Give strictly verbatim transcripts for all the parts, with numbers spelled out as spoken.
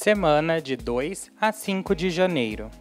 Semana de dois a cinco de janeiro.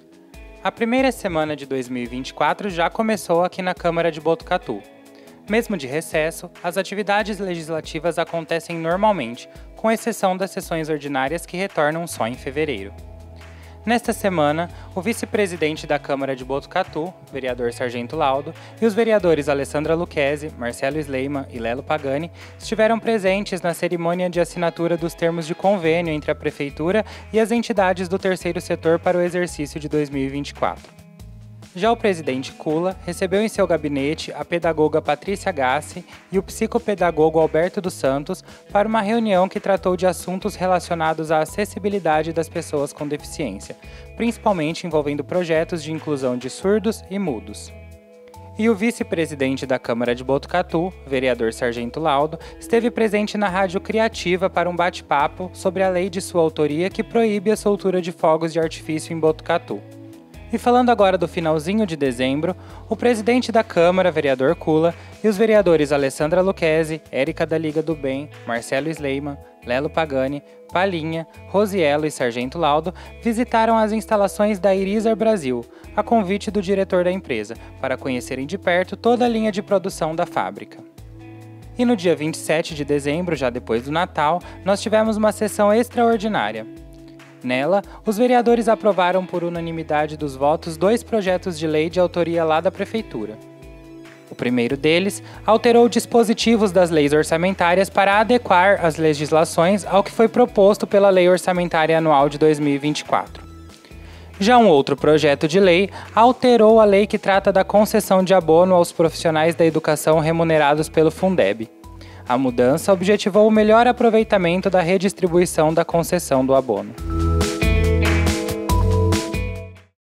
A primeira semana de dois mil e vinte e quatro já começou aqui na Câmara de Botucatu. Mesmo de recesso, as atividades legislativas acontecem normalmente, com exceção das sessões ordinárias que retornam só em fevereiro. Nesta semana, o vice-presidente da Câmara de Botucatu, vereador Sargento Laudo, e os vereadores Alessandra Lucchesi, Marcelo Sleiman e Lelo Pagani estiveram presentes na cerimônia de assinatura dos termos de convênio entre a Prefeitura e as entidades do terceiro setor para o exercício de dois mil e vinte e quatro. Já o presidente Kula recebeu em seu gabinete a pedagoga Patrícia Gassi e o psicopedagogo Alberto dos Santos para uma reunião que tratou de assuntos relacionados à acessibilidade das pessoas com deficiência, principalmente envolvendo projetos de inclusão de surdos e mudos. E o vice-presidente da Câmara de Botucatu, vereador Sargento Laudo, esteve presente na Rádio Criativa para um bate-papo sobre a lei de sua autoria que proíbe a soltura de fogos de artifício em Botucatu. E falando agora do finalzinho de dezembro, o presidente da Câmara, vereador Kula, e os vereadores Alessandra Lucchesi, Érica da Liga do Bem, Marcelo Sleiman, Lelo Pagani, Palinha, Rosiello e Sargento Laudo visitaram as instalações da Irizar Brasil, a convite do diretor da empresa, para conhecerem de perto toda a linha de produção da fábrica. E no dia vinte e sete de dezembro, já depois do Natal, nós tivemos uma sessão extraordinária. Nela, os vereadores aprovaram por unanimidade dos votos dois projetos de lei de autoria lá da Prefeitura. O primeiro deles alterou dispositivos das leis orçamentárias para adequar as legislações ao que foi proposto pela Lei Orçamentária Anual de dois mil e vinte e quatro. Já um outro projeto de lei alterou a lei que trata da concessão de abono aos profissionais da educação remunerados pelo Fundeb. A mudança objetivou o melhor aproveitamento da redistribuição da concessão do abono.